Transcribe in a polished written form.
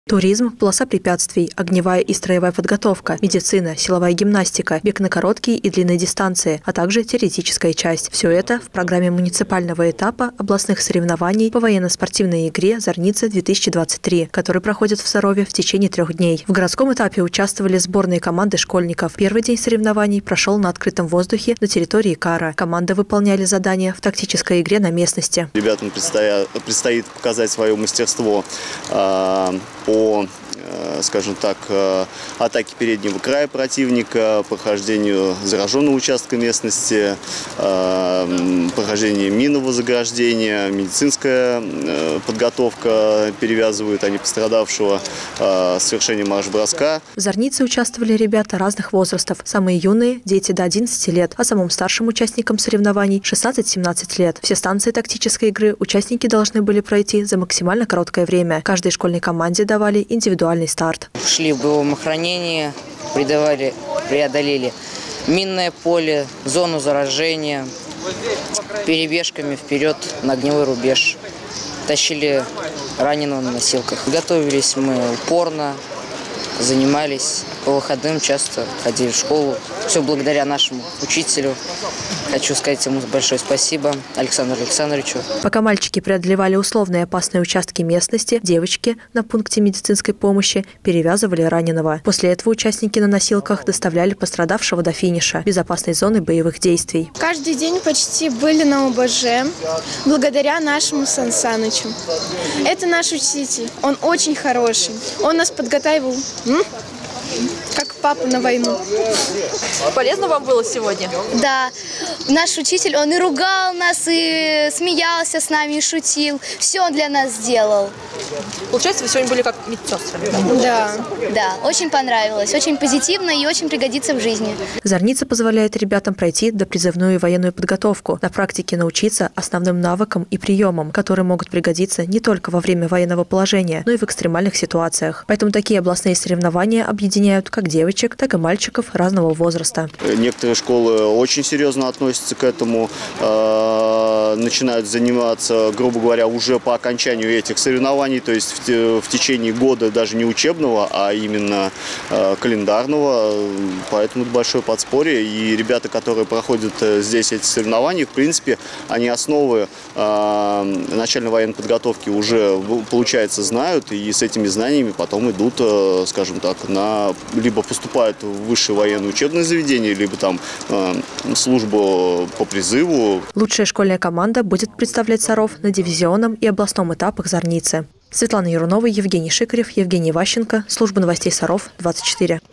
Туризм, полоса препятствий, огневая и строевая подготовка, медицина, силовая гимнастика, бег на короткие и длинные дистанции, а также теоретическая часть. Все это в программе муниципального этапа областных соревнований по военно-спортивной игре «Зорница-2023», который проходит в Сарове в течение 3 дней. В городском этапе участвовали сборные команды школьников. Первый день соревнований прошел на открытом воздухе на территории Кара. Команды выполняли задания в тактической игре на местности. Ребятам предстоит показать свое мастерство по, скажем так, атаке переднего края противника, прохождению зараженного участка местности, прохождение минного заграждения, медицинская подготовка, перевязывают они пострадавшего, совершение марш-броска. В Зорнице участвовали ребята разных возрастов. Самые юные – дети до 11 лет, а самым старшим участникам соревнований – 16-17 лет. Все станции тактической игры участники должны были пройти за максимально короткое время. Каждой школьной команде давали индивидуальный старт. Шли в боевом охранении, преодолели минное поле, зону заражения, перебежками вперед на огневой рубеж. Тащили раненого на носилках. Готовились мы упорно, занимались. По выходным часто ходили в школу. Все благодаря нашему учителю. Хочу сказать ему большое спасибо, Александру Александровичу. Пока мальчики преодолевали условные опасные участки местности, девочки на пункте медицинской помощи перевязывали раненого. После этого участники на носилках доставляли пострадавшего до финиша безопасной зоны боевых действий. Каждый день почти были на ОБЖ благодаря нашему Сан Санычу. Это наш учитель. Он очень хороший. Он нас подготавливал как папа на войну. Полезно вам было сегодня? Да. Наш учитель, он и ругал нас, и смеялся с нами, и шутил. Все он для нас сделал. Получается, вы сегодня были как медсестрами? Да. Да, очень понравилось, очень позитивно и очень пригодится в жизни. Зорница позволяет ребятам пройти допризывную военную подготовку, на практике научиться основным навыкам и приемам, которые могут пригодиться не только во время военного положения, но и в экстремальных ситуациях. Поэтому такие областные соревнования объединяют как девочек, так и мальчиков разного возраста. Некоторые школы очень серьезно относятся к этому, начинают заниматься, грубо говоря, уже по окончанию этих соревнований, то есть в течение года даже не учебного, а именно календарного. Поэтому это большое подспорье. И ребята, которые проходят здесь эти соревнования, в принципе, они основы начальной военной подготовки уже, получается, знают, и с этими знаниями потом идут, скажем так, либо поступают в высшее военное учебное заведение, либо там службу по призыву. Лучшая школьная команда будет представлять Саров на дивизионном и областном этапах Зорницы. Светлана Ярунова, Евгений Шикарев, Евгений Ващенко. Служба новостей Саров, 24.